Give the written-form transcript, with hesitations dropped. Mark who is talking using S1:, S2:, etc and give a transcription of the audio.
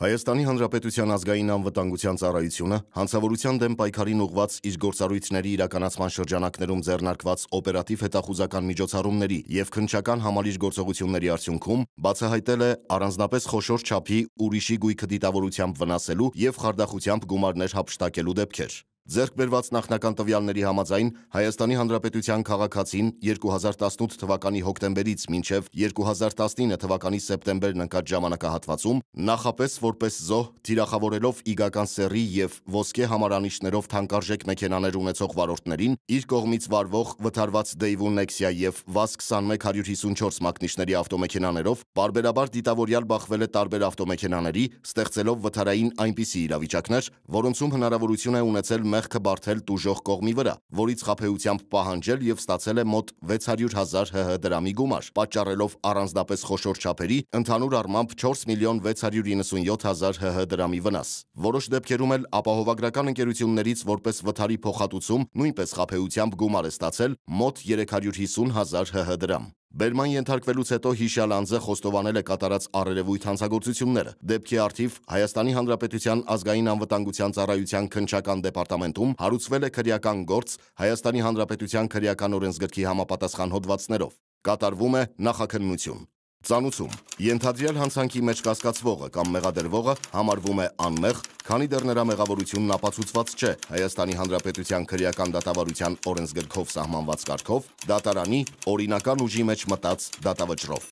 S1: Հայաստանի Հանրապետության ազգային անվտանգության ծառայությունը հանցավորության դեմ պայքարին ուղղված իր գործառույթների իրականացման շրջանակներում ձեռնարկված օպերատիվ հետախուզական միջոցառումների և քննչական համալիր գործողությունների արդյունքում բացահայտել է առանձնապես խոշոր չափի ուրիշի գույքը դիտավորությամբ վնասելու և խարդախությամբ գումարներ հափշտակելու դեպքեր։ Ձեռք բերված նախնական տվյալների համաձայն Հայաստանի Հանրապետության քաղաքացին 2018 թվականի հոկտեմբերից մինչև 2019 թվականի սեպտեմբերն ընկած ժամանակահատվածում նախապես որպես զոհ թիրախավորելով իգական սեռի և ոսկե համարանիշներով թանկարժեք մեքենաներ ունեցող վարորդներին իր կողմից վարվող վթարված Daewoo Nexia և VAZ-21154 մակնիշների ավտոմեքենաներով պարբերաբար դիտավորյալ բախվել է տարբեր ավտոմեքենաների, ստեղծելով վթարային այնպիսի իրավիճակներ, որոնցում հնարավորություն է ունեցել մեղքը բարդել տուժող կողմի վրա, որից խաբեությամբ պահանջել և ստացել է մոտ 600,000 ՀՀ դրամի գումար, պատճառելով առանձնապես խոշոր չափերի ընդհանուր առմամբ 4,697,000 ՀՀ դրամի վնաս։ Որոշ դեպքերում էլ ապահովագրական ընկերություններից որպես վթարի փոխհատուցում նույնպես խաբեությամբ գումար է ստացել մոտ 350,000 ՀՀ դրամ։ Բերման ենթարկվելուց հետո հիշյալ անձը խոստովանել է կատարած առերևույթ հանցագործությունները։ Դեպքի առթիվ Հայաստանի Հանրապետության ազգային անվտանգության ծառայության քննչական դեպարտամենտում հարուցվել է քրեական գործ Հայաստանի Հանրապետության քրեական օրենսգրքի համապատասխան հոդվածներով։ Կատարվում է նախաքննություն։ Ծանուցում. ենթադրյալ հանցանքի մեջ կասկածվողը կամ մեղադրվողը համարվում է անմեղ, քանի դեռ նրա մեղավորությունն ապացուցված չէ Հայաստանի Հանրապետության քրեական դատավարության օրենսգրքով սահմանված կարգով, դատարանի օրինական ուժի մեջ մտած դատավճռով։